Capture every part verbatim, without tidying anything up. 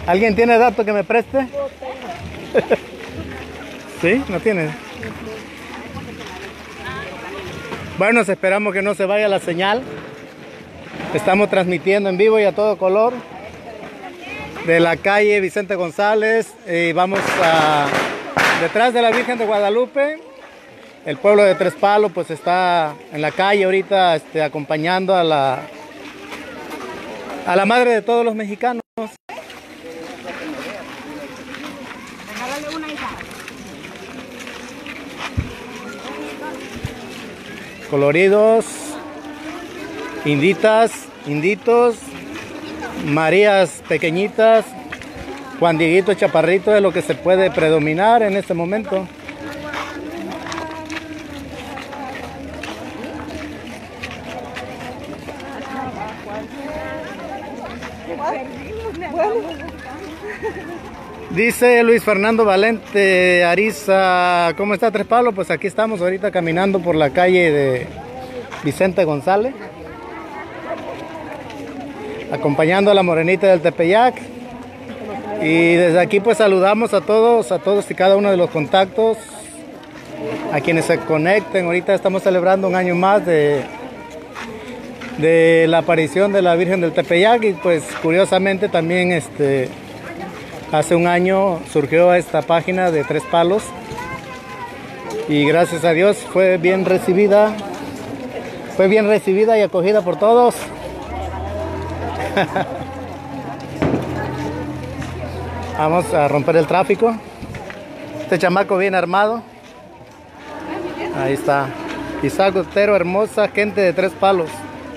¿Alguien tiene datos que me preste? ¿Sí? ¿No tiene? Bueno, esperamos que no se vaya la señal. Estamos transmitiendo en vivo y a todo color de la calle Vicente González y vamos a detrás de la Virgen de Guadalupe. El pueblo de Tres Palos pues está en la calle ahorita este, acompañando a la a la madre de todos los mexicanos. Coloridos, inditas, inditos, Marías pequeñitas, Juan Dieguito chaparrito es lo que se puede predominar en este momento. Dice Luis Fernando Valente Ariza, ¿cómo está Tres Palos? Pues aquí estamos ahorita caminando por la calle de Vicente González, acompañando a la morenita del Tepeyac. Y desde aquí pues saludamos a todos, a todos y cada uno de los contactos, a quienes se conecten. Ahorita estamos celebrando un año más de, de la aparición de la Virgen del Tepeyac y pues curiosamente también este... hace un año surgió esta página de Tres Palos y gracias a Dios fue bien recibida, fue bien recibida y acogida por todos. Vamos a romper el tráfico. Este chamaco bien armado. Ahí está. Isaac Otero, hermosa gente de Tres Palos.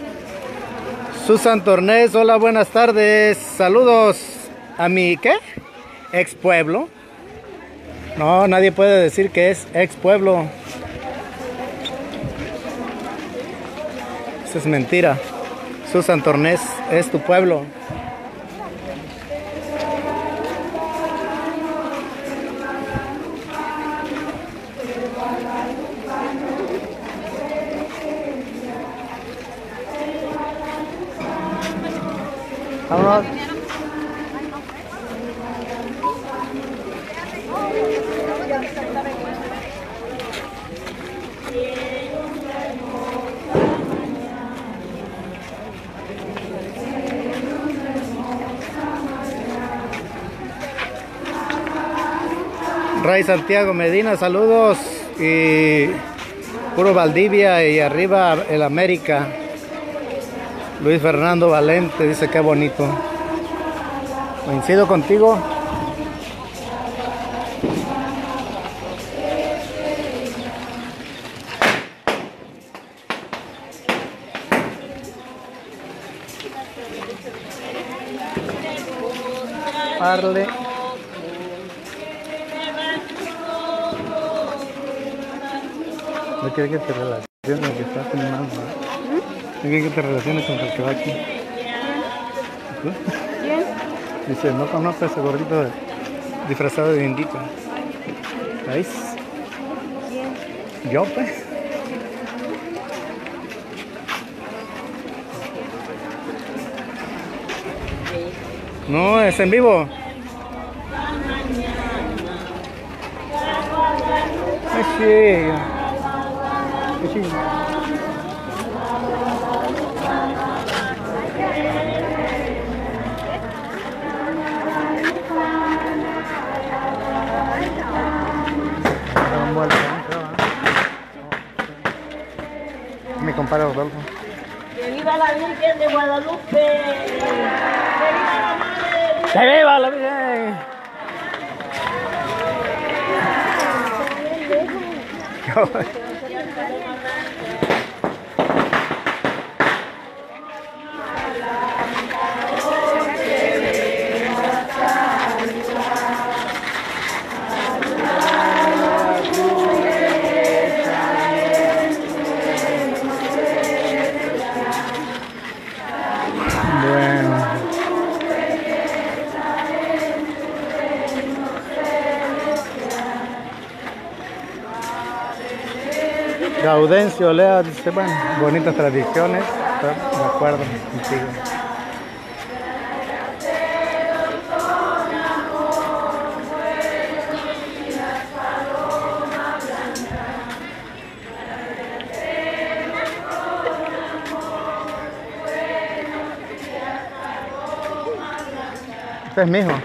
Susan Tornés, hola, buenas tardes. Saludos a mi, ¿qué? Ex pueblo. No, nadie puede decir que es ex pueblo. Eso es mentira. Susan Tornés, es tu pueblo. Vámonos. Ray Santiago Medina, saludos. Y puro Valdivia y arriba el América. Luis Fernando Valente dice que bonito. Coincido contigo. Parle. No quiere que te relaciones con el que está filmando. No quiere que te relaciones con el que va aquí. ¿Quién? Dice, no conozco a ese gordito de, disfrazado de indito. ¿Veis? ¿Quién? Yo, pues. No, es en vivo. Ay, sí. Ay, sí. Mi compadre Rodolfo. ¡Que viva la Virgen de Guadalupe! ¡Que viva la Madre! ¡Que viva la Virgen! Gaudencio Lea dice, bueno, bonitas tradiciones, de acuerdo contigo. Este es mi hijo.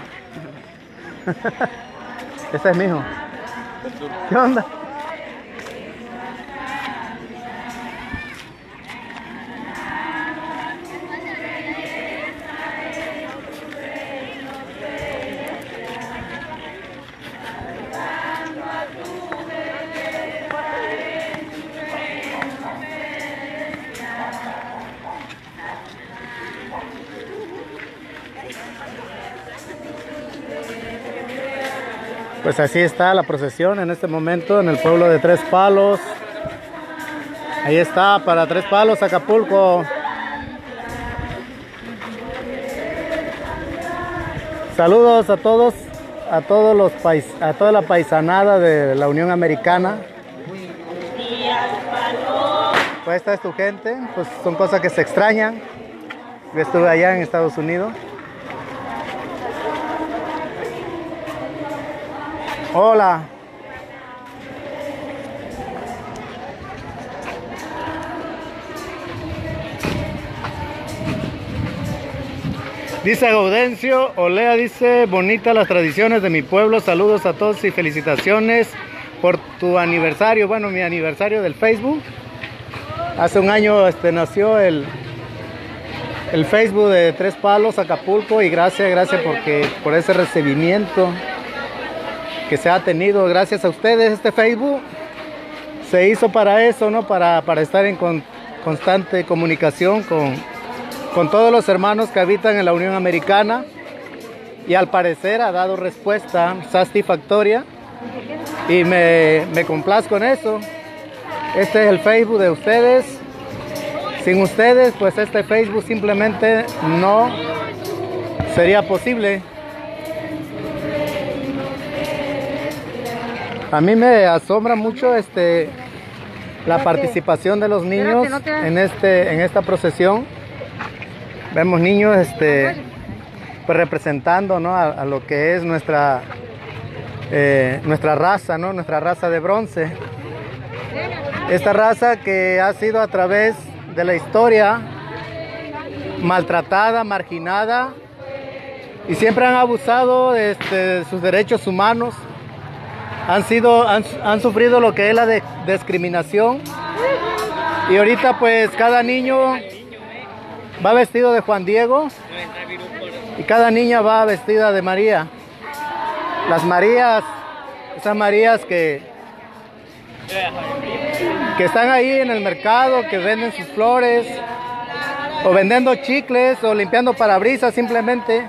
Este es mi hijo. ¿Qué onda? Pues así está la procesión en este momento en el pueblo de Tres Palos. Ahí está, para Tres Palos, Acapulco. Saludos a todos, a todos los pais, a toda la paisanada de la Unión Americana. Pues esta es tu gente, pues son cosas que se extrañan. Yo estuve allá en Estados Unidos. Hola. Dice Gaudencio, Olea dice, bonita las tradiciones de mi pueblo, saludos a todos y felicitaciones por tu aniversario, bueno, mi aniversario del Facebook. Hace un año este, nació el, el Facebook de Tres Palos, Acapulco, y gracias, gracias porque, por ese recibimiento que se ha tenido. Gracias a ustedes. Este Facebook se hizo para eso, ¿no? Para, para estar en con, constante comunicación con, con todos los hermanos que habitan en la Unión Americana, y al parecer ha dado respuesta satisfactoria y me, me complazco en eso. Este es el Facebook de ustedes. Sin ustedes, pues este Facebook simplemente no sería posible. A mí me asombra mucho este, la participación de los niños en, este, en esta procesión. Vemos niños este, pues representando, ¿no? a, a lo que es nuestra, eh, nuestra raza, ¿no? Nuestra raza de bronce. Esta raza que ha sido a través de la historia maltratada, marginada, y siempre han abusado este, de sus derechos humanos. Han sido, han, han sufrido lo que es la de, discriminación, y ahorita pues cada niño va vestido de Juan Diego y cada niña va vestida de María. Las Marías, esas Marías que, que están ahí en el mercado, que venden sus flores, o vendiendo chicles, o limpiando parabrisas simplemente.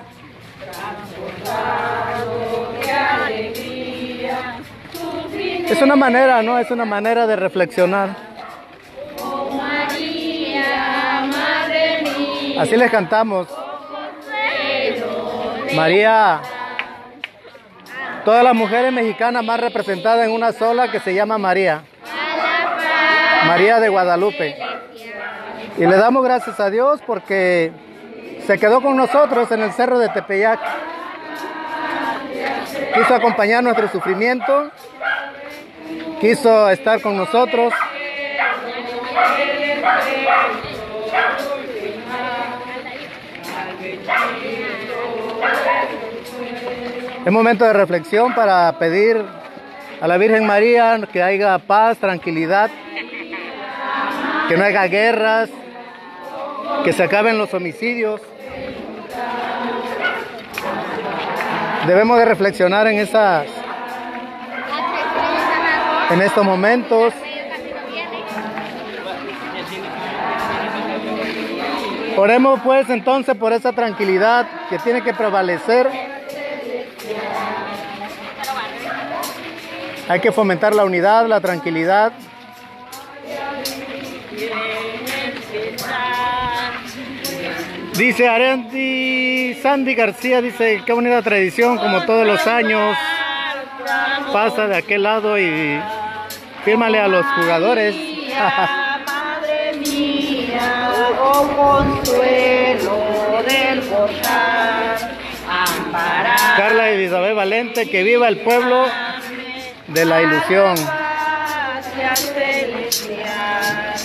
Es una manera, ¿no? Es una manera de reflexionar. Oh María, Madre mía. Así les cantamos. María, todas las mujeres mexicanas más representadas en una sola, que se llama María. María de Guadalupe. Y le damos gracias a Dios porque se quedó con nosotros en el cerro de Tepeyac. Quiso acompañar nuestro sufrimiento. Quiso estar con nosotros. Es momento de reflexión para pedir a la Virgen María que haya paz, tranquilidad, que no haya guerras, que se acaben los homicidios. Debemos de reflexionar en esas en estos momentos. Oremos pues entonces por esa tranquilidad que tiene que prevalecer. Hay que fomentar la unidad, la tranquilidad. Dice Arendi Sandy García, dice, qué bonita tradición, como todos los años. Pasa de aquel lado y fírmale a los jugadores. Madre mía, oh consuelo del gozar, amparar. Carla Elizabeth Valente, que viva el pueblo de la ilusión. Celestial,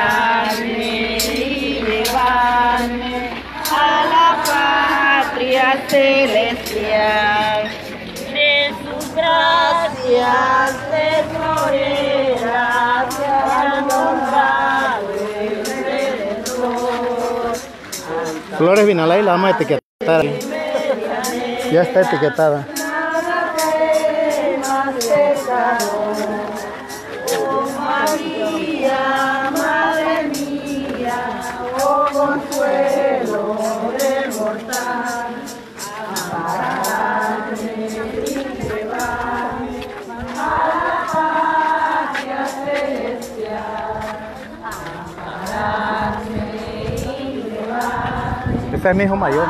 ampararme y llevarme a la patria celestial, de sus gracias de florera se ha nombrado el Redentor. Flores Vinalay la vamos a etiquetar. Ya está etiquetada. Oh María, Madre mía, oh consuelo del mortal, ampararme y llevarme a la patria celestial, ampararme y llevarme. Ese es mi hijo mayor.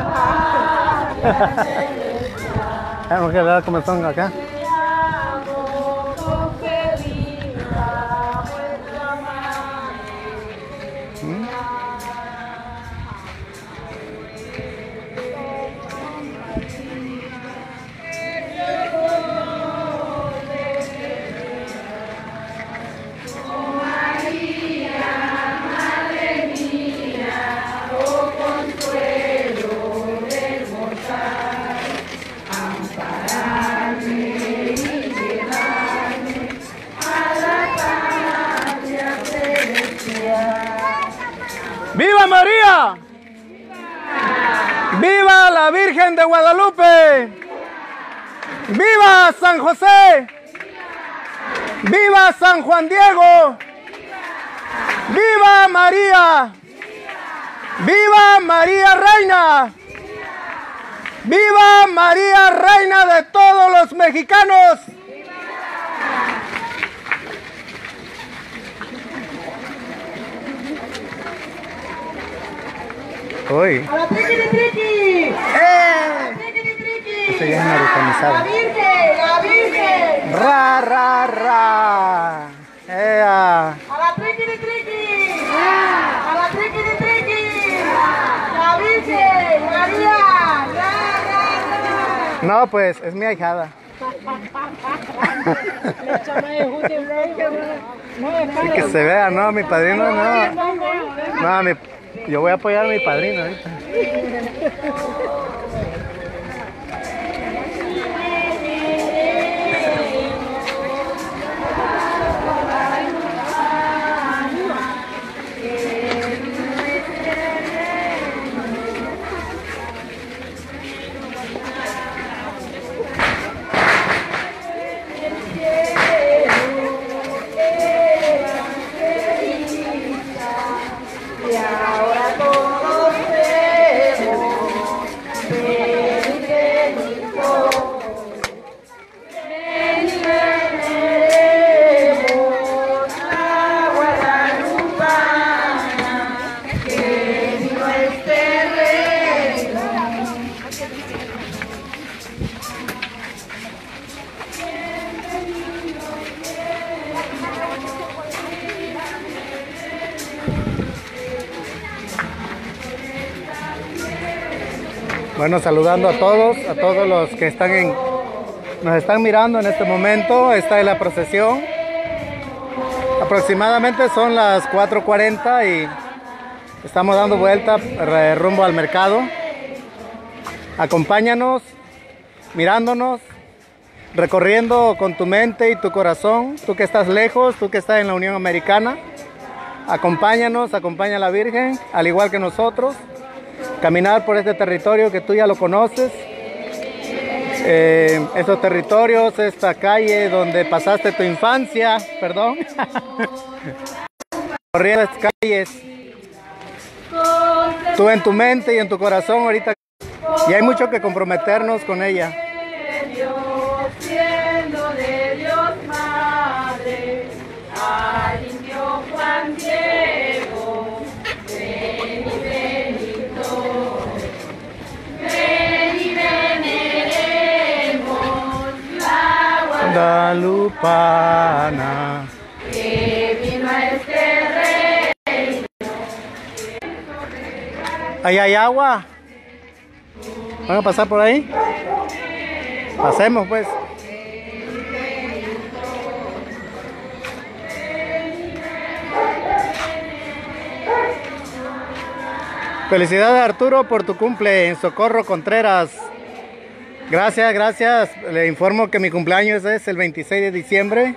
Vamos a ver cómo son acá. ¡Viva María! ¡Viva la Virgen de Guadalupe! ¡Viva San José! ¡Viva San Juan Diego! ¡Viva María! ¡Viva María Reina! ¡Viva María Reina de todos los mexicanos! Uy. ¡A la triqui triqui! ¡Eh! ¡Triqui triqui! Esa ya es americanizada. ¡La Virgen! ¡La Virgen! ¡Ra, ra, ra! ¡Ea! ¡A la triqui triqui! ¡A la triqui triqui! ¡La Virgen! ¡María! ¡Ra, ra, ra! No, pues, es mi ahijada. Y que se vea, no, mi padrino, no. No, mi, yo voy a apoyar a mi padrino ahorita. Y ahora todos vemos, ven y benito, ven y veneremos la guadalupana, que vino este reino. Bueno, saludando a todos, a todos los que están en, nos están mirando en este momento. Esta es la procesión. Aproximadamente son las cuatro cuarenta y estamos dando vuelta rumbo al mercado. Acompáñanos, mirándonos, recorriendo con tu mente y tu corazón. Tú que estás lejos, tú que estás en la Unión Americana, acompáñanos, acompaña a la Virgen, al igual que nosotros. Caminar por este territorio que tú ya lo conoces, eh, estos territorios, esta calle donde pasaste tu infancia, perdón, corriendo las calles, tú en tu mente y en tu corazón ahorita, y hay mucho que comprometernos con ella. Siendo de Dios Madre, al indio Juan Diego, ven y benito, ven y veneremos la Guadalupana, que vino a este reino. ahí hay agua. ¿Van a pasar por ahí? Pasemos pues. Felicidades, Arturo, por tu cumple en Socorro Contreras. Gracias, gracias. Le informo que mi cumpleaños es el veintiséis de diciembre.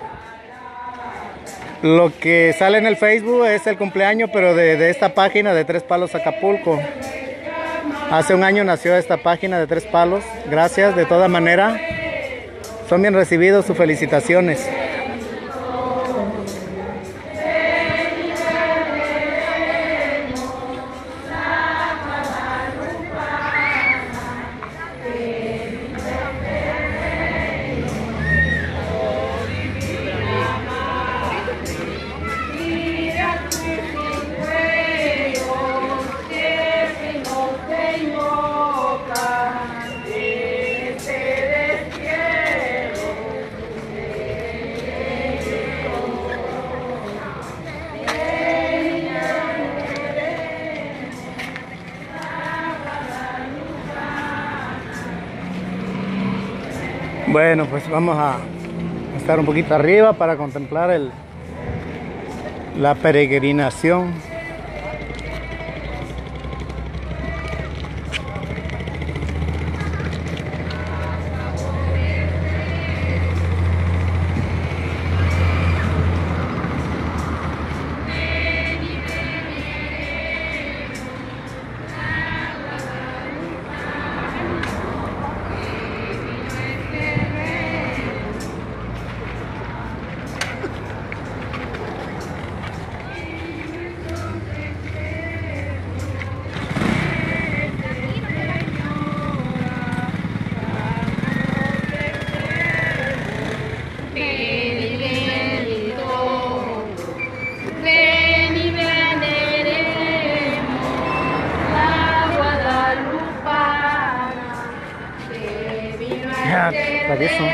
Lo que sale en el Facebook es el cumpleaños, pero de, de esta página de Tres Palos Acapulco. Hace un año nació esta página de Tres Palos. Gracias, de toda manera. Son bien recibidos sus felicitaciones. Bueno, pues vamos a estar un poquito arriba para contemplar el, la peregrinación. Para eso.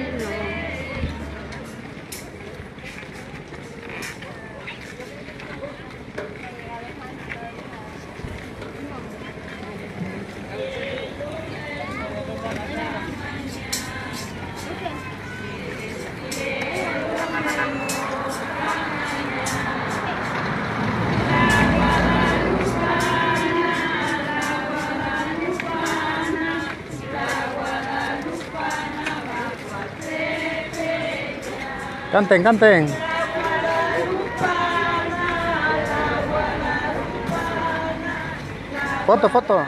Canten, canten. Foto, foto.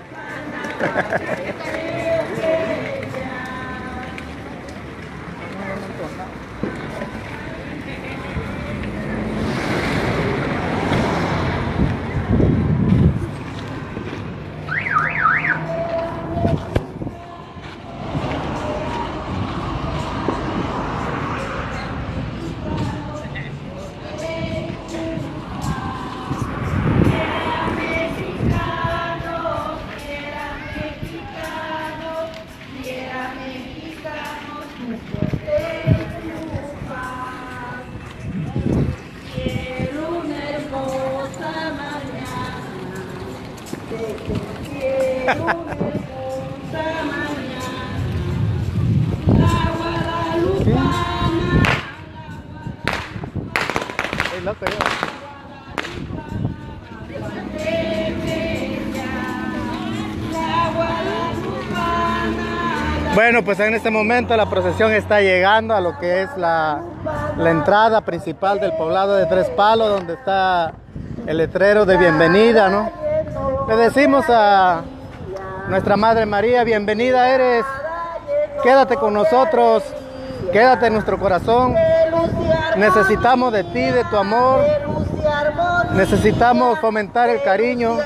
Bueno, pues en este momento la procesión está llegando a lo que es la, la entrada principal del poblado de Tres Palos, donde está el letrero de bienvenida, ¿no? Le decimos a nuestra Madre María, bienvenida eres, quédate con nosotros, quédate en nuestro corazón, necesitamos de ti, de tu amor, necesitamos fomentar el cariño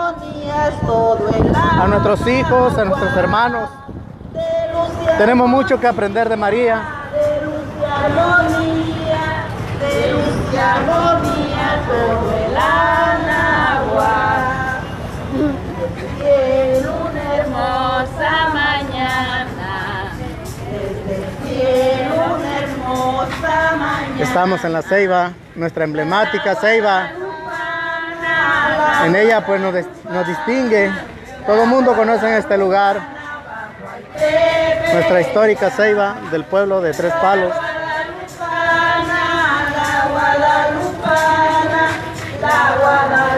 a nuestros hijos, a nuestros hermanos. Tenemos mucho que aprender de María. Una hermosa mañana, una hermosa mañana. Estamos en la ceiba, nuestra emblemática ceiba. En ella pues nos, nos distingue. Todo el mundo conoce este lugar. Nuestra histórica ceiba del pueblo de Tres Palos. La Guadalupana, la Guadalupana, la Guadalupana.